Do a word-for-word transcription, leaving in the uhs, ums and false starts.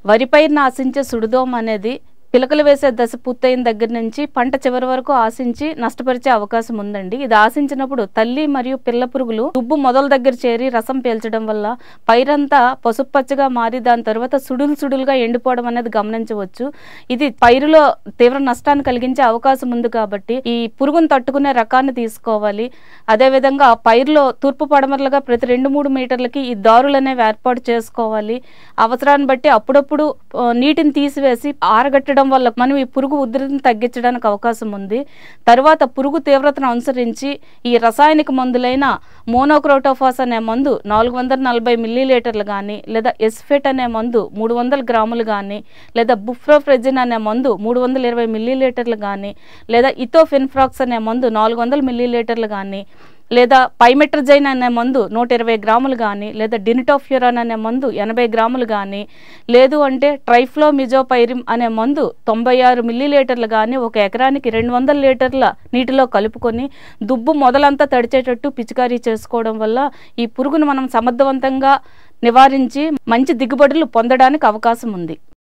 వరి పైరును ఆశించే సుడిదోమ అనేది పిలకలు వేసే దశ పూర్తయిన దగ్గర నుంచి పంట చివరి వరకు ఆశించి నష్టపరిచే అవకాశం ఉందండి. ఇది ఆశించినప్పుడు తల్లి మరియు పిల్ల పురుగులు దుబ్బు మొదల దగ్గర చేరి రసం పీల్చడం వల్ల పైరంతా పసుపు పచ్చగా మారి దాని తర్వాత సుడులు సుడులుగా ఎండిపోవడం అనేది గమనించవచ్చు. ఇది పైరులో తీవ్ర నష్టాన్ని కలిగించే అవకాశం ఉంది కాబట్టి ఈ పురుగును తట్టుకునే రకాన్ని తీసుకోవాలి. అదేవిధంగా పైరులో తూర్పు పడమరలుగా ప్రతి రెండు మూడు మీటర్లకి ఈ దారులు అనేవి ఏర్పాటు చేసుకోవాలి. అవసరాన్ని బట్టి అప్పుడప్పుడు నీటిని తీసివేసి ఆరగట్టడం వల్ల మనం ఈ పురుగు ఉధృతిని తగ్గించడానికి అవకాశం ఉంది. తర్వాత పురుగు తీవ్రతను అనుసరించి ఈ రసాయనిక మందులైన మోనోక్రోటోఫాస్ అనే మందు నాలుగు వందల నలభై మిల్లీ లీటర్లు కానీ, లేదా ఎస్ఫెట్ అనే మందు మూడు వందల గ్రాములు కానీ, లేదా బుఫ్రోఫ్రెజిన్ అనే మందు మూడు వందల ఇరవై మిల్లీ లీటర్లు కానీ, లేదా ఇథోఫెన్ఫ్రాక్స్ అనే మందు నాలుగు వందల మిల్లీ లీటర్లు కానీ, లేదా పైమెట్రజైన్ అనే మందు నూట ఇరవై గ్రాములు కానీ, లేదా డినిటోఫ్యూరాన్ అనే మందు ఎనభై గ్రాములు కానీ, లేదు అంటే ట్రైఫ్లోమిజోపైరిమ్ అనే మందు తొంభై ఆరు మిల్లీ లీటర్లు కానీ ఒక ఎకరానికి రెండు వందల లీటర్ల నీటిలో కలుపుకొని దుబ్బు మొదలంతా తడిచేటట్టు పిచికారీ చేసుకోవడం వల్ల ఈ పురుగును మనం సమర్థవంతంగా నివారించి మంచి దిగుబడులు పొందడానికి అవకాశం ఉంది.